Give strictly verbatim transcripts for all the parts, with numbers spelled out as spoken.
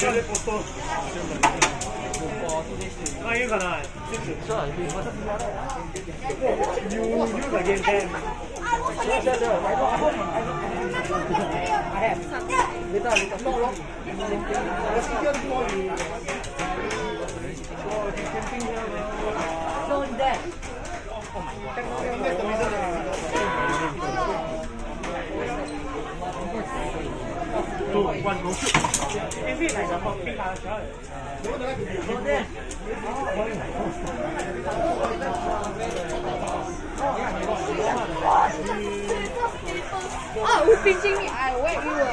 あ、言うかな。You you again ten. Later, later, stop lor. The secure for you. Oh, he's camping here. So there. Oh my god. That's the reason. Two, one, go shoot. Is it like the pink color shirt? Go there. Oh, who's pinching me? I wait you.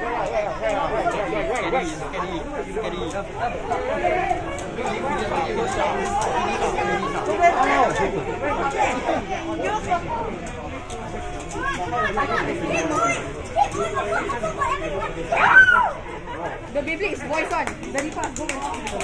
The Beyblade is voice on. Very fast. Go.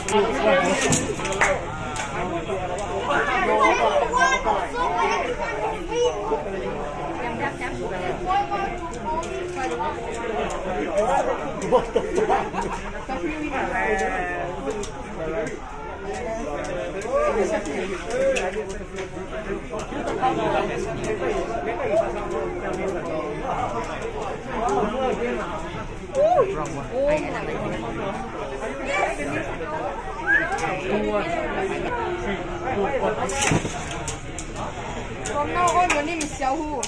From now on, your name is Xiaohu.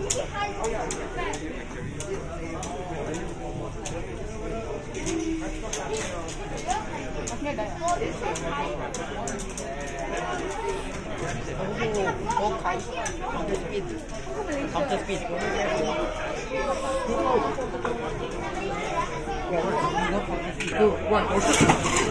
Oh, counter speed. Counter speed. Two, one,